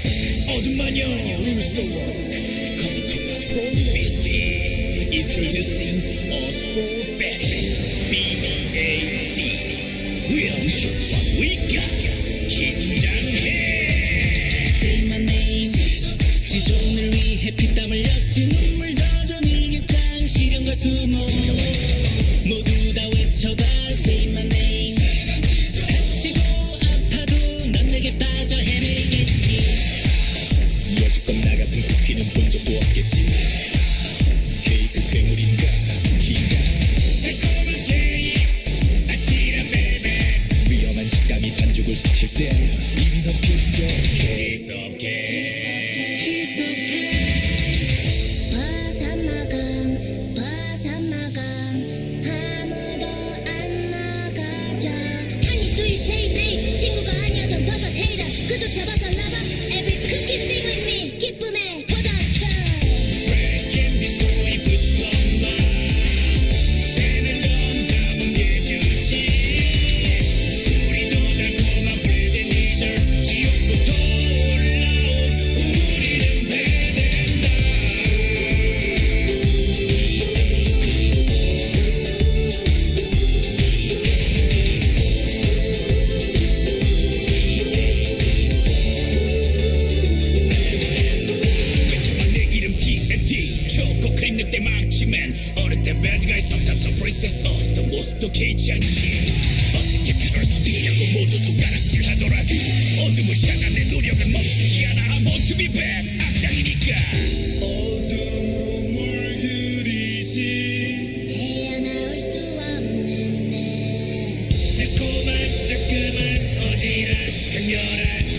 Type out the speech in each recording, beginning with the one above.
어둠 마녀 rules the world. Come to my Beasties, introducing us for B.A.D. B.A.D. We don't show what we got. 긴장해. Say my name. 지존을 위해 피땀 흘렸지. 눈물 젖은 이 입장 시련과 수모 모두 다 외쳐봐. Say my name. 다치고 아파도 넌 내게 빠져 헤매겠지. 여지껏 나 같은 쿠키는 본 적도 없겠지. 케이크 괴물인가 쿠키인가 달콤한 케이크 아찔한 베베 위험한 식감이 반죽을 스칠 때 이미 넌 piece of cake. 버섯마강 아무도 안 나가자. 하니 do you say nay? 친구가 아니어도 버섯 헤이터 그조차 버섯 러버. Every cookie sing with me. 기쁨의 포장처. Breaking this 소리 붙었나 배는 넌 잡은 예주지. 우리도 달콤한 브레드 니들 지옥부터 올라온 우리는 배된다. 맨처음 내 이름 B.A.D. 초코 크림 늑대 망치맨. 어릴 땐 배드가 sometimes a princess. 어떤 모습도 개의치 않지. 어떻게 그럴 수 있냐고 모두 손가락질 하더라. 어둠을 향한 내 노력은 멈추지 않아. I want to be bad. 악당이니까 어둠으로 물들이지. 헤어나올 수 없는 내 달콤한 따끔한 어지러운 강렬한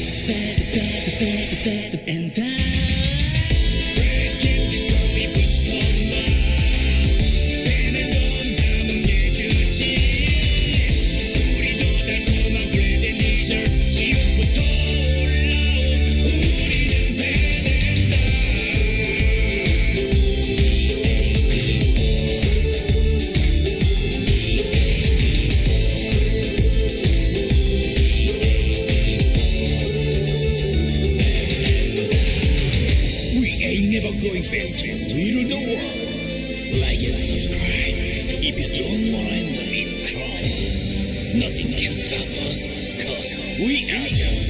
Bad and bad. Breaking this 소리 붙었나 배는 넌 잡은 예주지. 우리도 달콤한 브레드 니들 지옥부터 올라온 우리는 배된다. We ain't never going back to rule the world. Like and subscribe if you don't want to end up in crisis. Nothing can stop us, cause we are the